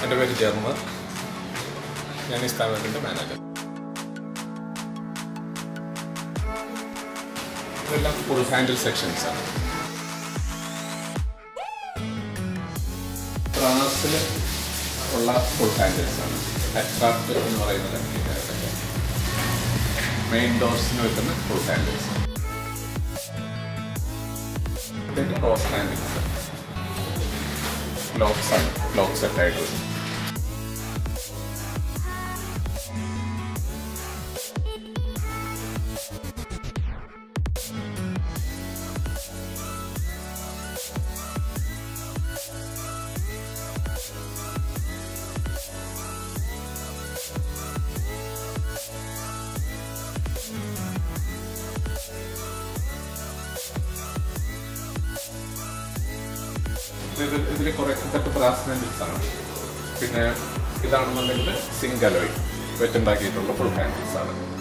എൻ്റെ പേര് ജർമ്മർ. ഞാൻ ഈ സ്ഥാപനത്തിൻ്റെ മാനേജർ. ഇതെല്ലാം ഫുൾ ഹാൻഡിൽ സെക്ഷൻസാണ്. ബ്രാസിൽ ഉള്ള ഫുൾ ഹാൻഡിൽസാണ്. ഹെഡ്ക്രാഫ്റ്റ് എന്ന് പറയുന്നത് മെയിൻ ഡോർസിന് വെക്കുന്ന ഫുൾ ഹാൻഡിൽസ്. ഇതൊക്കെ ക്രോസ് ഹാൻഡിൽസ്, ലോക്ക് സെറ്റായിട്ട് വരും. ഇതിൽ കുറേ ഇതൊക്കെ ബ്രാസ് ഹാൻഡിൽസ് ആണ്. പിന്നെ ഇതാണെന്നുണ്ടെങ്കിൽ സിങ്ക് അലോയ് വെച്ചുണ്ടാക്കിയിട്ടുള്ള ഫുൾ ഹാൻഡിൽസ് ആണ്.